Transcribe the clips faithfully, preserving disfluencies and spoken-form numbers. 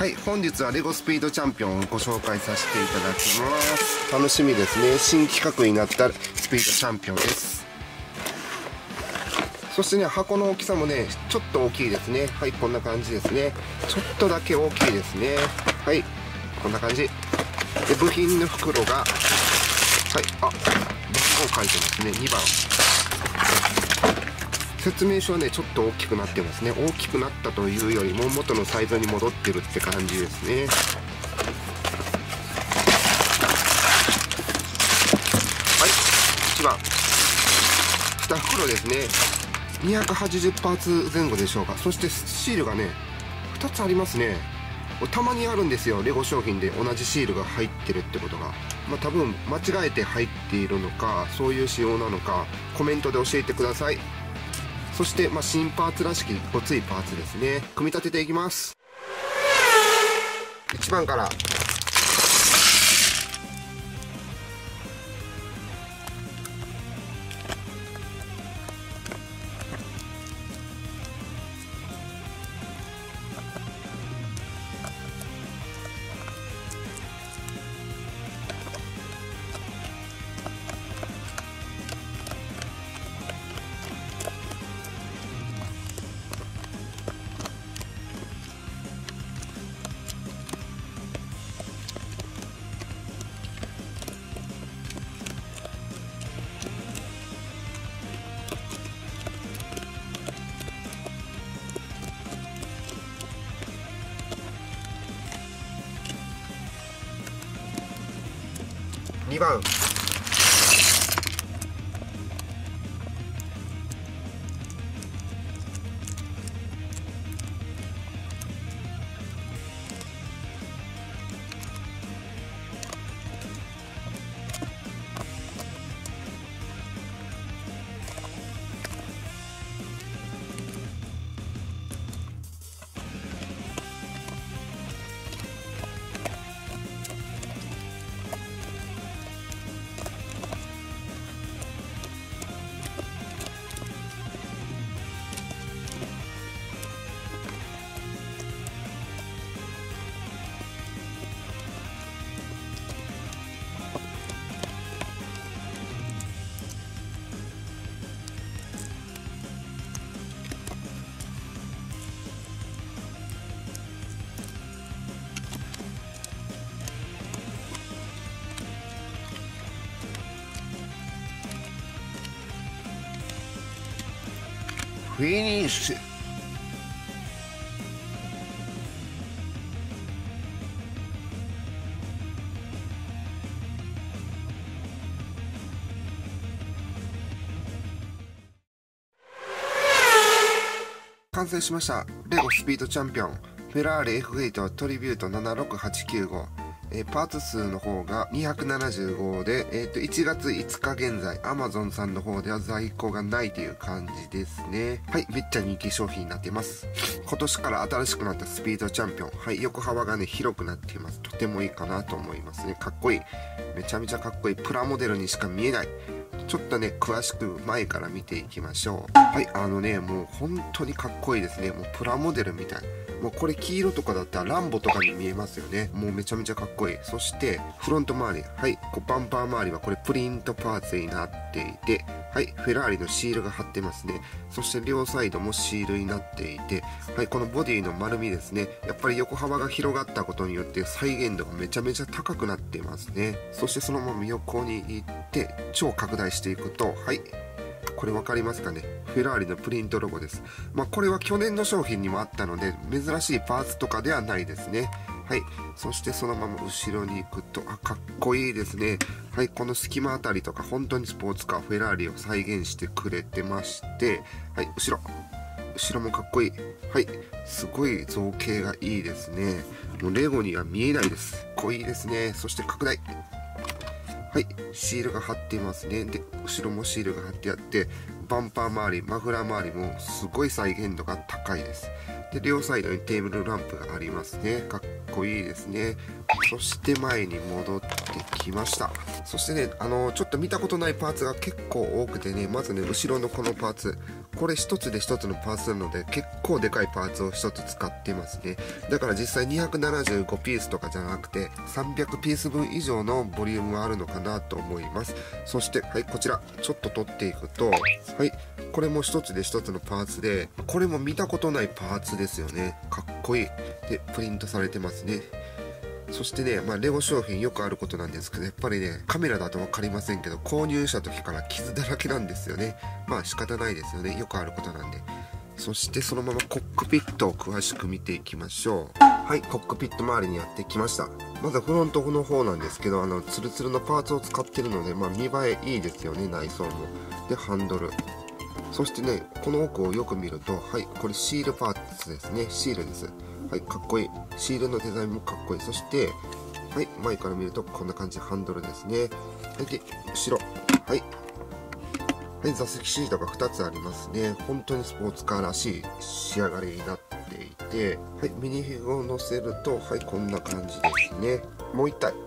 はい、本日はレゴスピードチャンピオンをご紹介させていただきます。楽しみですね。新企画になったスピードチャンピオンです。そしてね、箱の大きさもね、ちょっと大きいですね。はい、こんな感じですね。ちょっとだけ大きいですね。はい、こんな感じで、部品の袋が、はい、あ、番号書いてますね。にばん。説明書はね、ちょっと大きくなってますね。大きくなったというよりも元のサイズに戻ってるって感じですね。はい、いちばんに袋ですね。にひゃくはちじゅうパーツ前後でしょうか。そしてシールがねふたつありますね。たまにあるんですよ、レゴ商品で同じシールが入ってるってことが。まあ多分間違えて入っているのか、そういう仕様なのか、コメントで教えてください。そして、まあ、新パーツらしきごついパーツですね。組み立てていきます。いちばんから。にばん。フィニッシュ。完成しました。レゴスピードチャンピオンフェラーリ エフエイト トリビュートななろくはちきゅうご。えー、パーツ数の方がにひゃくななじゅうごで、えー、といちがついつか現在 Amazon さんの方では在庫がないという感じですね。はい、めっちゃ人気商品になっています。今年から新しくなったスピードチャンピオン、はい、横幅がね広くなっています。とてもいいかなと思いますね。かっこいい、めちゃめちゃかっこいい。プラモデルにしか見えない。ちょっとね詳しく前から見ていきましょう。はい、あのねもう本当にかっこいいですね。もうプラモデルみたい。もうこれ黄色とかだったらランボとかに見えますよね。もうめちゃめちゃかっこいい。そしてフロント周り、はい、こうバンパー周りはこれプリントパーツになっていて、はい、フェラーリのシールが貼ってますね。そして両サイドもシールになっていて、はい、このボディの丸みですね。やっぱり横幅が広がったことによって再現度がめちゃめちゃ高くなっていますね。そしてそのまま横に行って超拡大していくと、はい、これ分かりますかね。フェラーリのプリントロゴです。まあこれは去年の商品にもあったので珍しいパーツとかではないですね。はい、そしてそのまま後ろに行くと、あ、かっこいいですね。はい、この隙間あたりとか本当にスポーツカーフェラーリを再現してくれてまして、はい、後ろ後ろもかっこいい。はい、すごい造形がいいですね。もうレゴには見えないです。かっこいいですね。そして拡大、はい、シールが貼っていますね。で後ろもシールが貼ってあって、バンパー周り、マフラー周りもすごい再現度が高いです。で両サイドにテーブルランプがありますね。かっこいいですね。そして前に戻ってきました。そしてね、あのちょっと見たことないパーツが結構多くてね、まずね、後ろのこのパーツ、これ一つで一つのパーツなので結構でかいパーツを一つ使ってますね。だから実際にひゃくななじゅうごピースとかじゃなくてさんびゃくピース分以上のボリュームがあるのかなと思います。そしてはい、こちらちょっと取っていくと、はい、これも一つで一つのパーツで、これも見たことないパーツですよね。かっこいい。でプリントされてますね。そしてね、まあ、レゴ商品よくあることなんですけど、やっぱりね、カメラだと分かりませんけど、購入した時から傷だらけなんですよね。まあ仕方ないですよね。よくあることなんで。そしてそのままコックピットを詳しく見ていきましょう。はい、コックピット周りにやってきました。まずフロントの方なんですけど、あのツルツルのパーツを使ってるので、まあ、見栄えいいですよね、内装も。でハンドル、そしてね、この奥をよく見ると、はい、これシールパーツですね。シールです。はい、かっこいい。シールのデザインもかっこいい。そしてはい、前から見るとこんな感じ、ハンドルですね。はい、で後ろ、はいはい、座席シートがふたつありますね。本当にスポーツカーらしい仕上がりになっていて、はい、ミニフィグを乗せると、はい、こんな感じですね。もういったい、はい、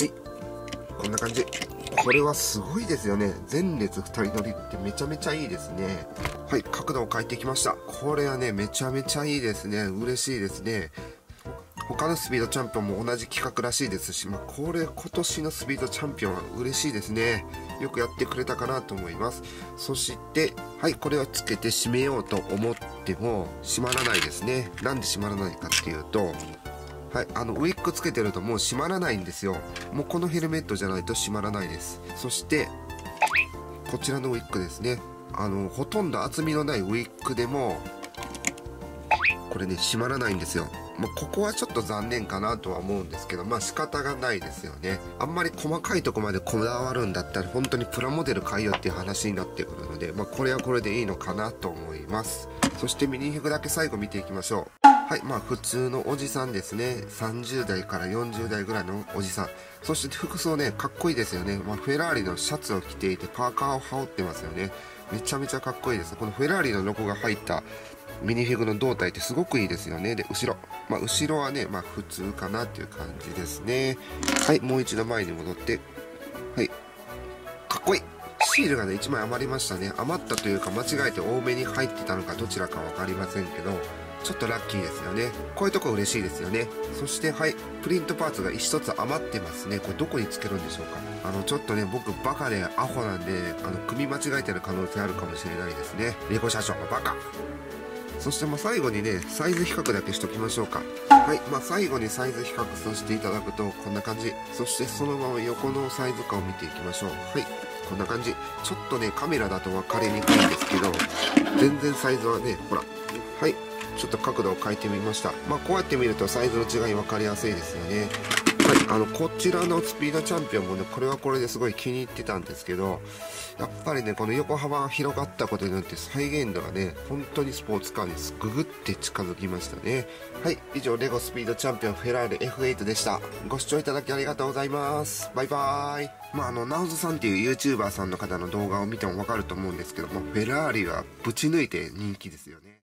こんな感じ。これはすごいですよね。前列ふたり乗りってめちゃめちゃいいですね。はい、角度を変えてきました。これはね、めちゃめちゃいいですね。嬉しいですね。他のスピードチャンピオンも同じ企画らしいですし、まあ、これ今年のスピードチャンピオンは嬉しいですね。よくやってくれたかなと思います。そしてはい、これをつけて閉めようと思っても閉まらないですね。なんで閉まらないかっていうと、はい、あのウィッグつけてるともう閉まらないんですよ。もうこのヘルメットじゃないと閉まらないです。そしてこちらのウィッグですね。あのほとんど厚みのないウィッグでもこれね、閉まらないんですよ。まあ、ここはちょっと残念かなとは思うんですけど、まあ仕方がないですよね。あんまり細かいとこまでこだわるんだったら本当にプラモデル買いよっていう話になってくるので、まあ、これはこれでいいのかなと思います。そしてミニフィグだけ最後見ていきましょう。はい、まあ普通のおじさんですね。さんじゅうだいからよんじゅうだいぐらいのおじさん。そして服装ね、かっこいいですよね。まあ、フェラーリのシャツを着ていてパーカーを羽織ってますよね。めちゃめちゃかっこいいです。このフェラーリのロゴが入ったミニフィグの胴体ってすごくいいですよね。で後ろ、まあ、後ろはね、まあ普通かなっていう感じですね。はい、もう一度前に戻って、はい、かっこいい。シールがねいちまい余りましたね。余ったというか間違えて多めに入ってたのかどちらか分かりませんけど、ちょっとラッキーですよね。こういうとこ嬉しいですよね。そしてはい、プリントパーツが一つ余ってますね。これどこにつけるんでしょうか。あのちょっとね、僕バカでアホなんで、あの組み間違えてる可能性あるかもしれないですね。レゴ社長のバカ。そしてまあ最後にね、サイズ比較だけしときましょうか。はい、まあ最後にサイズ比較させていただくとこんな感じ。そしてそのまま横のサイズ感を見ていきましょう。はい、こんな感じ。ちょっとねカメラだと分かりにくいんですけど、全然サイズはね、ほら、はい、ちょっと角度を変えてみました。まあこうやって見るとサイズの違い分かりやすいですよね。はい、あのこちらのスピードチャンピオンもね、これはこれですごい気に入ってたんですけど、やっぱりねこの横幅が広がったことによって再現度がね本当にスポーツカーにググって近づきましたね。はい、以上レゴスピードチャンピオンフェラーリ エフエイト でした。ご視聴いただきありがとうございます。バイバーイ。まああのナオズさんっていう YouTuber さんの方の動画を見ても分かると思うんですけども、フェラーリはぶち抜いて人気ですよね。